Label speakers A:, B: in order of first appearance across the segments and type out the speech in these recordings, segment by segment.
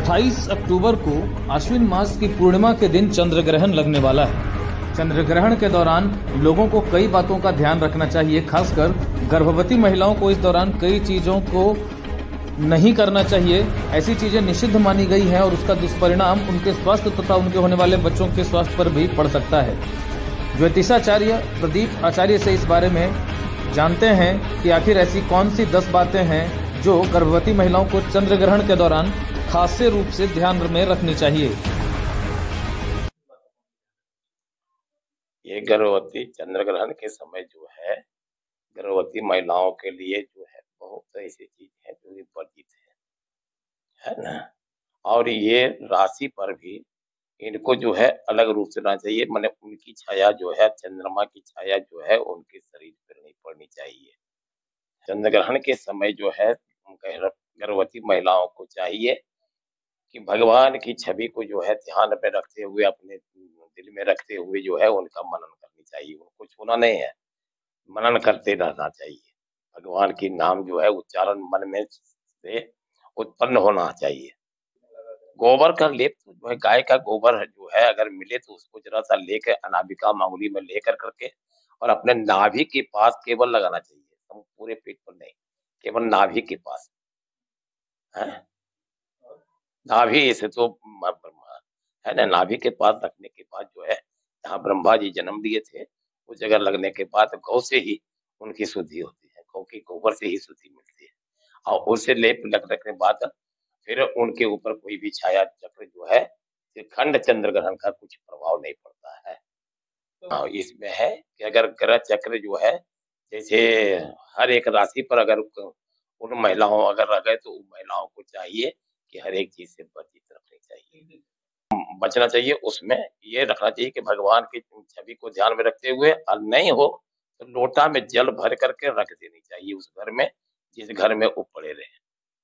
A: 28 अक्टूबर को आश्विन मास की पूर्णिमा के दिन चंद्र ग्रहण लगने वाला है। चंद्र ग्रहण के दौरान लोगों को कई बातों का ध्यान रखना चाहिए। खासकर गर्भवती महिलाओं को इस दौरान कई चीजों को नहीं करना चाहिए। ऐसी चीजें निषिद्ध मानी गई हैं और उसका दुष्परिणाम उनके स्वास्थ्य तथा उनके होने वाले बच्चों के स्वास्थ्य पर भी पड़ सकता है। ज्योतिषाचार्य प्रदीप आचार्य से इस बारे में जानते हैं कि आखिर ऐसी कौन सी 10 बातें हैं जो गर्भवती महिलाओं को चंद्र ग्रहण के दौरान खासे रूप से ध्यान में रखनी चाहिए।
B: ये गर्भवती चंद्र ग्रहण के समय जो है गर्भवती महिलाओं के लिए जो है बहुत ऐसी चीज है जो वर्जित है ना। और ये राशि पर भी इनको जो है अलग रूप से रहना चाहिए। माने उनकी छाया जो है, चंद्रमा की छाया जो है उनके शरीर पर नहीं पड़नी चाहिए। चंद्र ग्रहण के समय जो है गर्भवती महिलाओं को चाहिए कि भगवान की छवि को जो है ध्यान में रखते हुए, अपने दिल में रखते हुए जो है उनका मनन करनी चाहिए। उनको छूना नहीं है, मनन करते रहना चाहिए। भगवान की नाम जो है उच्चारण मन में से उत्पन्न होना चाहिए। गोबर का लेप जो है, गाय का गोबर जो है अगर मिले तो उसको जरा सा लेकर अनामिका मांगुली में लेकर करके और अपने नाभि के पास केवल लगाना चाहिए, पूरे पेट पर नहीं, केवल नाभि के पास है। नाभि से तो है ना, नाभि के पास रखने के बाद जो है जहाँ ब्रह्मा जी जन्म लिए थे उस जगह लगने के बाद गौ से ही उनकी शुद्धि होती है। गौ की गोबर से ही शुद्धि मिलती है और उसे लेप लगने के बाद फिर उनके ऊपर कोई भी छाया चक्र जो है, खंड चंद्र ग्रहण का कुछ प्रभाव नहीं पड़ता है। तो इसमें है कि अगर ग्रह चक्र जो है जैसे हर एक राशि पर अगर उन महिलाओं अगर रह गए तो उन महिलाओं को चाहिए कि हर एक चीज से वर्जित रखनी चाहिए, बचना चाहिए। उसमें ये रखना चाहिए कि भगवान की छवि को ध्यान में रखते हुए, और नहीं हो तो लोटा में जल भर करके रख देनी चाहिए उस घर में जिस घर में वो पड़े रहे।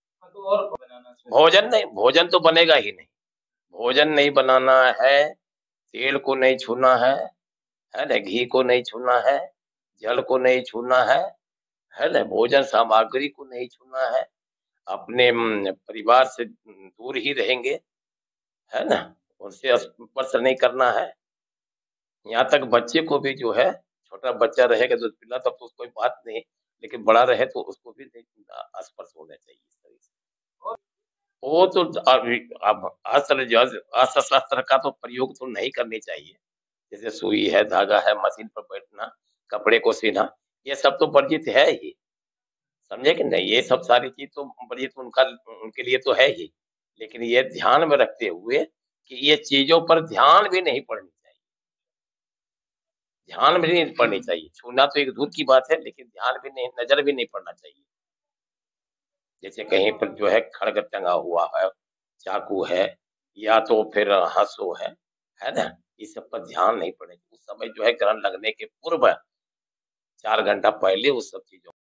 B: भोजन तो बनेगा ही नहीं। भोजन नहीं बनाना है, तेल को नहीं छूना है ना, घी को नहीं छूना है, जल को नहीं छूना है ना, भोजन सामग्री को नहीं छूना है। अपने परिवार से दूर ही रहेंगे, है ना, उनसे स्पर्श नहीं करना है। यहाँ तक बच्चे को भी जो है, छोटा बच्चा रहेगा दूध पिला तब तो कोई बात नहीं, लेकिन बड़ा रहे तो उसको भी स्पर्श होना चाहिए शरीर से। वो तो अब अस्त्र का तो प्रयोग तो नहीं करनी चाहिए, जैसे सुई है, धागा है, मशीन पर बैठना, कपड़े को सीना, ये सब तो वर्जित है ही, समझे कि नहीं। ये सब सारी चीज तो वर्जित उनके लिए तो है ही, लेकिन ये ध्यान में रखते हुए कि ये चीजों पर ध्यान भी नहीं पड़नी चाहिए। ध्यान भी नहीं पड़नी चाहिए। छूना तो एक दूर की बात है, लेकिन ध्यान भी नहीं, नजर भी नहीं पड़ना चाहिए। जैसे कहीं पर जो है खड़ग टंगा हुआ है, चाकू है, या तो फिर हंसो है ना, इस सब पर ध्यान नहीं पड़े। उस समय जो है ग्रहण लगने के पूर्व 4 घंटा पहले उस सब चीजों